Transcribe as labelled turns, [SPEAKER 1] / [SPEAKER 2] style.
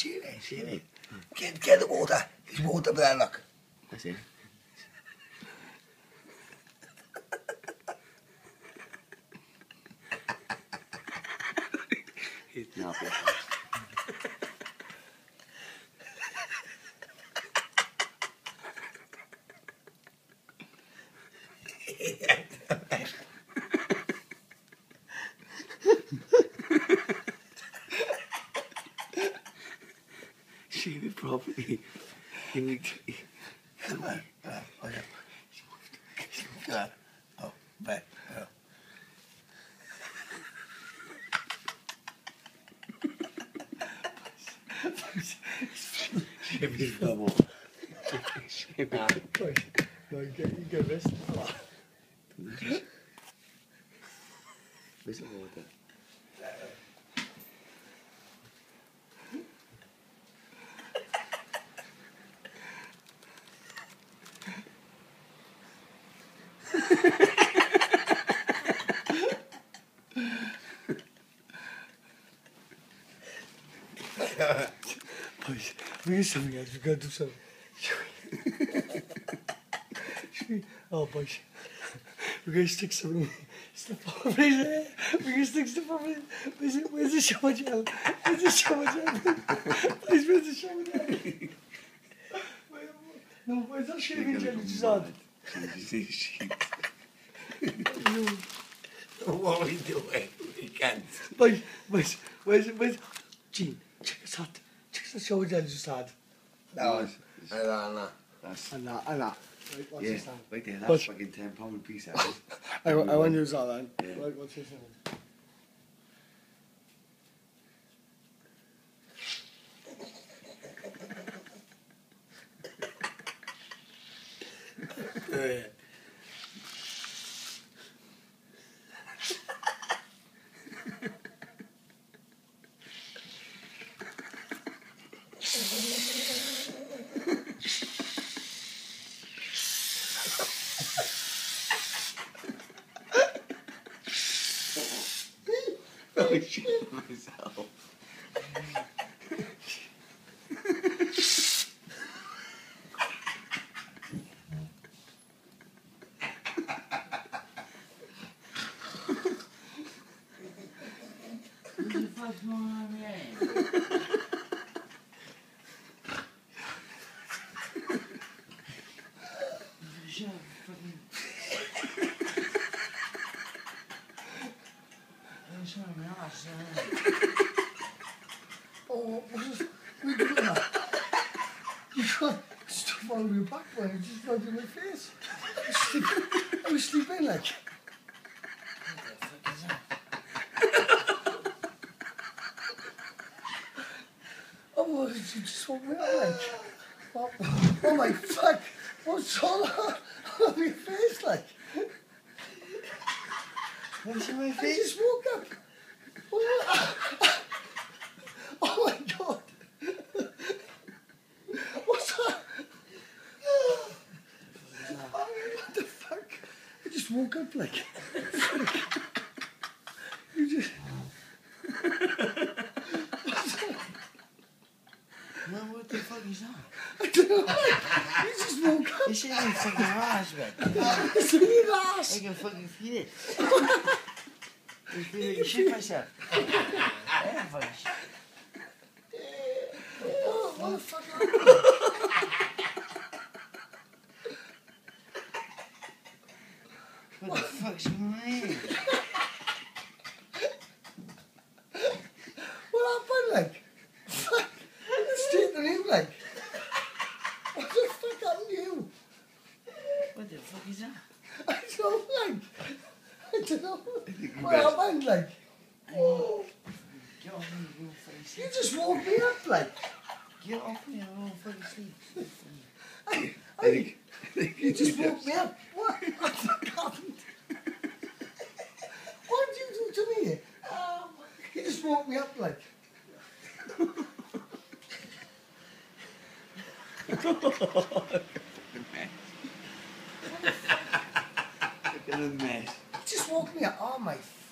[SPEAKER 1] see it. Get the water. There's water there, look.
[SPEAKER 2] That's it. No, shave it properly.
[SPEAKER 1] Come on. Oh, back. Oh.
[SPEAKER 2] Shave his bubble. Shave it.
[SPEAKER 1] No, you get this.
[SPEAKER 2] Where's the water?
[SPEAKER 1] Boys, we need something else. We've got to do something. Oh, boys. We're going to stick some stuff over his hair. We're going to stick stuff over his... Where's the shower gel? Where's the shower gel? Please, where's the shower gel? No, where's that shaving gel? It's on. What are we doing? We can't. Boys, where's... Gene, check his hat. Check the shower gel just had.
[SPEAKER 2] No,
[SPEAKER 1] No.
[SPEAKER 2] that's...
[SPEAKER 1] And that. Right, what's
[SPEAKER 2] Yeah,
[SPEAKER 1] this hand?
[SPEAKER 2] right there,
[SPEAKER 1] But-
[SPEAKER 2] that's fucking £10 piece out.
[SPEAKER 1] I want to use that then.
[SPEAKER 2] Yeah.
[SPEAKER 1] Right, what's this hand?
[SPEAKER 2] I shit myself.
[SPEAKER 3] What the fuck's going on here? Shut up, fucking... I'm sorry, man. I'm sorry.
[SPEAKER 1] Oh, what's this? We're doing that. You got stuff all over your back, man. You just rubbed in my face. I was sleeping like.
[SPEAKER 3] What the fuck is that?
[SPEAKER 1] Oh, well, you just woke me up like. Oh my fuck. What's all that on your face like?
[SPEAKER 3] What's in my
[SPEAKER 1] I
[SPEAKER 3] face?
[SPEAKER 1] just woke up. Oh my god. What's that? What the fuck? I just woke up like. You just.
[SPEAKER 3] No, what the fuck is that?
[SPEAKER 1] I don't know. You just woke up.
[SPEAKER 3] It's in my fucking ass, man.
[SPEAKER 1] It's in your ass.
[SPEAKER 3] I can fucking feel it. I feel like you shit myself. Yeah, fucking shit.
[SPEAKER 1] Oh, what the fuck?
[SPEAKER 3] What the fuck's going on here?
[SPEAKER 1] What happened, like? Fuck. It's straight to you, like. What the fuck happened to you?
[SPEAKER 3] What the fuck is that?
[SPEAKER 1] I don't know, like. I don't know.
[SPEAKER 2] you
[SPEAKER 1] What
[SPEAKER 2] guys-
[SPEAKER 1] happened, like? Oh,
[SPEAKER 3] Get off me, you little fucking
[SPEAKER 1] you
[SPEAKER 3] sleep.
[SPEAKER 1] just woke me up, like.
[SPEAKER 3] Get off me, I don't fucking sleep.
[SPEAKER 1] You just woke me up. What the fuck happened? What did you do to me? You just woke me up, like.
[SPEAKER 2] Look at the mess.
[SPEAKER 1] You just woke me up. Oh my